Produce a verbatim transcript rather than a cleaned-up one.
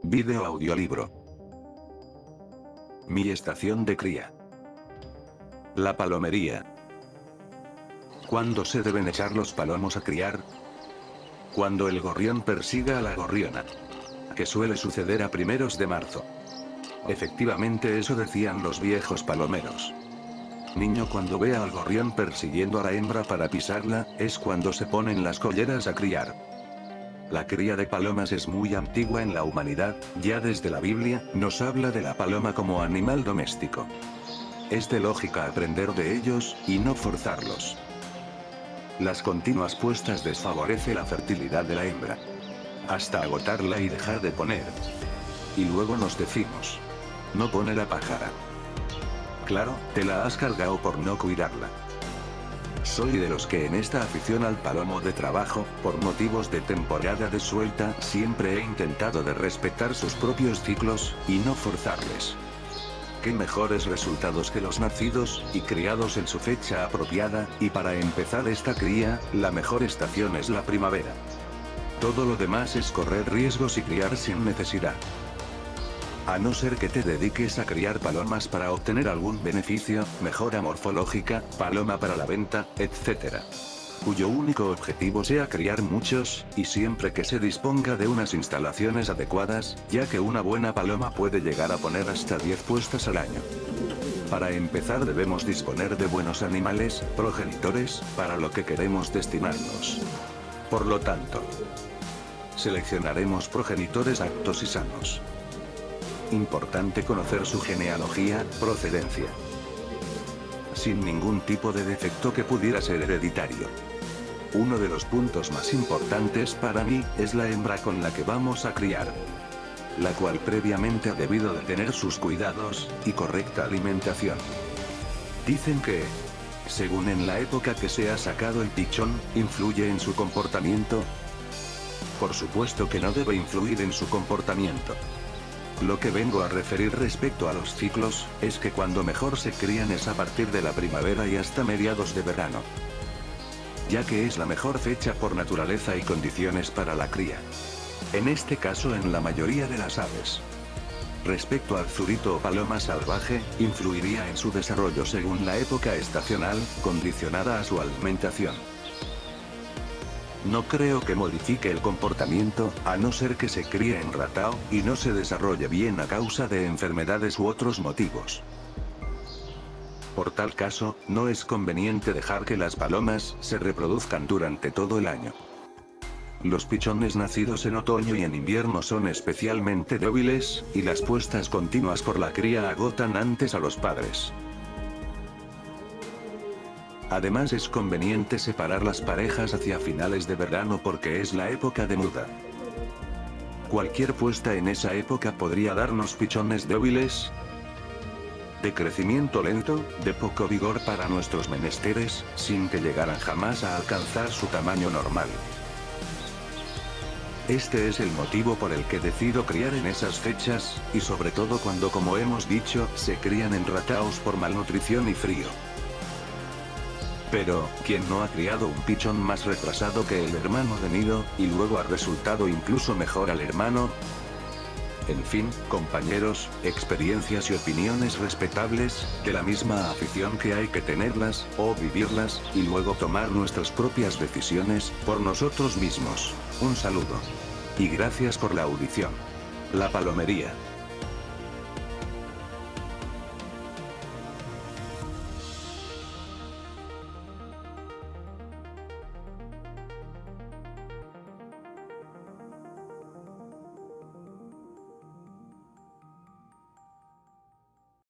Video audiolibro. Mi estación de cría. La palomería. ¿Cuándo se deben echar los palomos a criar? Cuando el gorrión persiga a la gorriona. Que suele suceder a primeros de marzo. Efectivamente, eso decían los viejos palomeros. Niño, cuando vea al gorrión persiguiendo a la hembra para pisarla, es cuando se ponen las colleras a criar. La cría de palomas es muy antigua en la humanidad, ya desde la Biblia, nos habla de la paloma como animal doméstico. Es de lógica aprender de ellos, y no forzarlos. Las continuas puestas desfavorece la fertilidad de la hembra. Hasta agotarla y dejar de poner. Y luego nos decimos: no pone la pájara. Claro, te la has cargado por no cuidarla. Soy de los que en esta afición al palomo de trabajo, por motivos de temporada de suelta, siempre he intentado de respetar sus propios ciclos, y no forzarles. Qué mejores resultados que los nacidos, y criados en su fecha apropiada, y para empezar esta cría, la mejor estación es la primavera. Todo lo demás es correr riesgos y criar sin necesidad. A no ser que te dediques a criar palomas para obtener algún beneficio, mejora morfológica, paloma para la venta, etcétera. Cuyo único objetivo sea criar muchos, y siempre que se disponga de unas instalaciones adecuadas, ya que una buena paloma puede llegar a poner hasta diez puestas al año. Para empezar debemos disponer de buenos animales, progenitores, para lo que queremos destinarlos. Por lo tanto, seleccionaremos progenitores aptos y sanos. Importante conocer su genealogía, procedencia. Sin ningún tipo de defecto que pudiera ser hereditario. Uno de los puntos más importantes para mí, es la hembra con la que vamos a criar. La cual previamente ha debido de tener sus cuidados, y correcta alimentación. Dicen que, según en la época que se ha sacado el pichón, influye en su comportamiento. Por supuesto que no debe influir en su comportamiento. Lo que vengo a referir respecto a los ciclos, es que cuando mejor se crían es a partir de la primavera y hasta mediados de verano. Ya que es la mejor fecha por naturaleza y condiciones para la cría. En este caso en la mayoría de las aves. Respecto al zurito o paloma salvaje, influiría en su desarrollo según la época estacional, condicionada a su alimentación. No creo que modifique el comportamiento, a no ser que se críe en ratao, y no se desarrolle bien a causa de enfermedades u otros motivos. Por tal caso, no es conveniente dejar que las palomas se reproduzcan durante todo el año. Los pichones nacidos en otoño y en invierno son especialmente débiles, y las puestas continuas por la cría agotan antes a los padres. Además es conveniente separar las parejas hacia finales de verano porque es la época de muda. Cualquier puesta en esa época podría darnos pichones débiles, de crecimiento lento, de poco vigor para nuestros menesteres, sin que llegaran jamás a alcanzar su tamaño normal. Este es el motivo por el que decido criar en esas fechas, y sobre todo cuando, como hemos dicho, se crían en rataos por malnutrición y frío. Pero, ¿quién no ha criado un pichón más retrasado que el hermano de nido, y luego ha resultado incluso mejor al hermano? En fin, compañeros, experiencias y opiniones respetables, de la misma afición que hay que tenerlas, o vivirlas, y luego tomar nuestras propias decisiones, por nosotros mismos. Un saludo. Y gracias por la audición. La palomería.